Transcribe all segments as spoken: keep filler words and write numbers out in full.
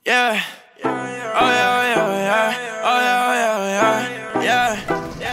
Yeah. Oh yeah, oh yeah, oh yeah. Oh yeah, oh yeah, oh yeah.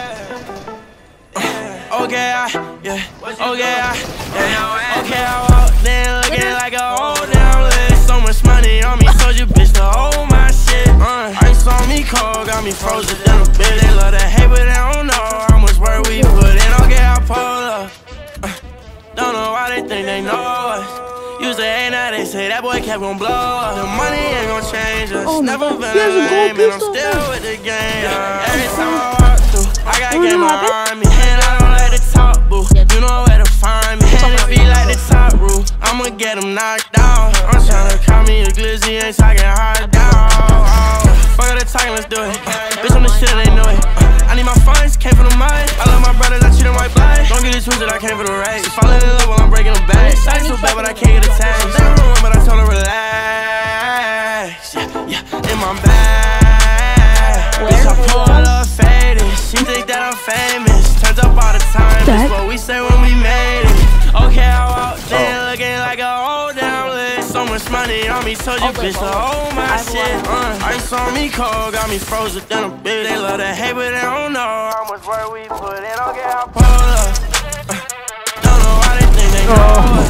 Yeah. Okay, I, yeah. Okay, I, yeah. Okay, I walked in looking like a old damn list. So much money on me, told you bitch to hold my shit. Uh, ice on me cold, got me frozen in a bit. They love to hate, but they don't know how much work we put in. Okay, I pull up. Uh, don't know why they think they know us. Used to hate, now they say that boy kept gon' blow up. The money ain't gon' change us. Oh, never been he has a a gold lame, and I'm pistol? still with the game. Yeah. Every time I walk through, I got What game happened? behind me. And I don't like to talk, boo. You know where to find me. And if he like the top roof, I'ma get him knocked down. I'm tryna call me a glizzy, ain't talking hard down. Fuck all the talking, let's do it. Bitch, on the shit, they know it. I need my funds, came from the mud. I love my brothers, I treat them right blood. Don't get it twisted, I came for the race. She falling in love while I'm breaking them back. Shot so bad, but I can't get attached. They don't know, but I told her relax. Yeah, yeah, in my bag. Bitch, I pull up faded. She think that I'm famous. Turns up all the time. That's what we say when we made it. Okay, I walked in looking like a old damn list. So much money on me, told you bitch to hold my shit. Uh, ice on me cold, got me frozen in a bit. They love to hate, but they don't know how much work we put in. Okay, I pull up. Uh, don't know why they think they know.